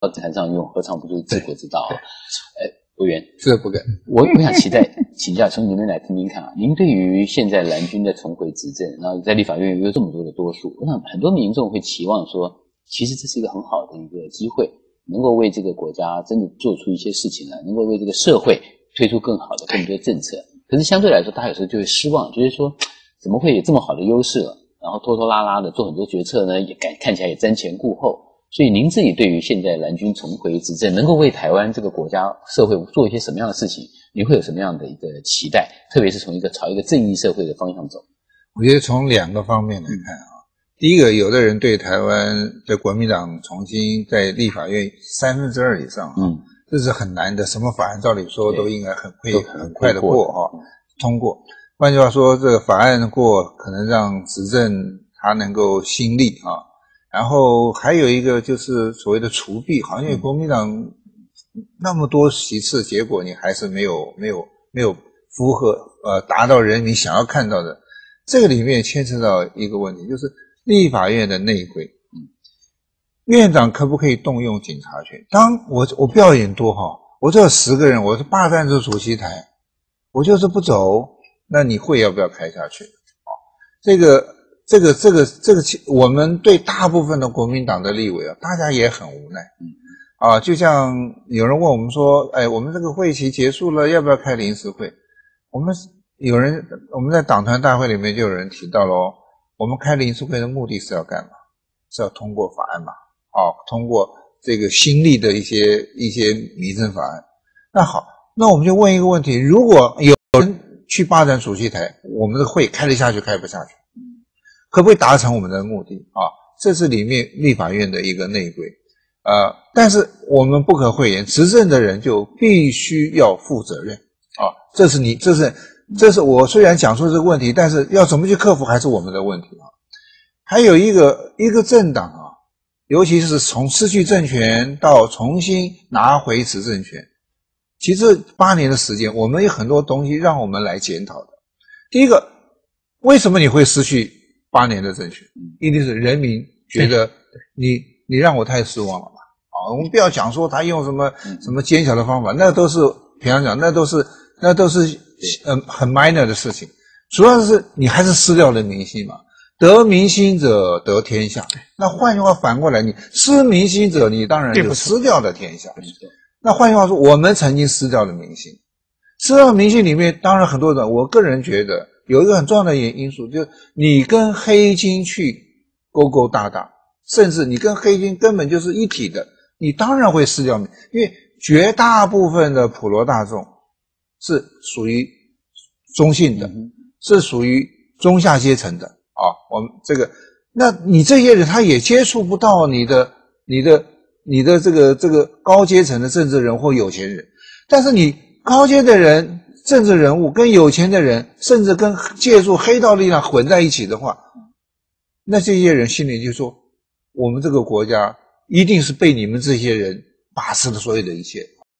到政坛上用，何尝不是治国之道啊？委员， 这不敢。 我想请教从您来听听看啊，您对于现在蓝军的重回执政，然后在立法院有这么多的多数，我想很多民众会期望说，其实这是一个很好的一个机会，能够为这个国家真的做出一些事情来，能够为这个社会推出更好的更多政策。可是相对来说，大家有时候就会失望，就是说怎么会有这么好的优势了，然后拖拖拉拉的做很多决策呢，也看起来也瞻前顾后。所以您自己对于现在蓝军重回执政，能够为台湾这个国家社会做一些什么样的事情，您会有什么样的一个期待？特别是从朝一个正义社会的方向走。 我觉得从2个方面来看啊，第一个，有的人对台湾的国民党重新在立法院2/3以上这是很难的，什么法案照理说都应该很快的过通过。换句话说，这个法案过可能让执政它能够兴利然后还有一个就是所谓的除弊，好像国民党那么多席次，结果你还是没有符合达到人民想要看到的。这个里面牵扯到一个问题，就是立法院的内规，院长可不可以动用警察权？当我票很多我这有10个人，我是霸占住主席台，我就是不走，那你会要不要开下去？这个我们对大部分的国民党的立委大家也很无奈就像有人问我们说，我们这个会期结束了，要不要开临时会？我们在党团大会里面就有人提到咯，我们开临时会的目的是要干嘛？是要通过法案嘛？通过这个新立的一些民生法案。那好，那我们就问一个问题，如果有人去霸占主席台，我们的会开得下去开不下去？可不可以达成我们的目的这是里面立法院的一个内规但是我们不可讳言，执政的人就必须要负责任这是我虽然讲出这个问题，但是要怎么去克服还是我们的问题还有一个政党尤其是从失去政权到重新拿回执政权，其实8年的时间，我们有很多东西让我们来检讨的。第一个，为什么你会失去8年的政权？一定是人民觉得你让我太失望了嘛我们不要讲说他用什么奸巧的方法，那都是平常讲，那都是很 minor 的事情，主要是你还是失掉了民心嘛。得民心者得天下，那换句话反过来，你失民心者，你当然就失掉了天下。那换句话说，我们曾经失掉了民心，失掉民心里面，当然很多人，我个人觉得有一个很重要的因素，就是你跟黑金去勾勾搭搭，甚至你跟黑金根本就是一体的，你当然会失掉民，因为绝大部分的普罗大众是属于中性的，是属于中下阶层的我们那你这些人他也接触不到你的这个高阶层的政治人或有钱人，但是你高阶的人政治人物跟有钱的人，甚至跟借助黑道力量混在一起的话，那这些人心里就说，我们这个国家一定是被你们这些人把持了所有的一切，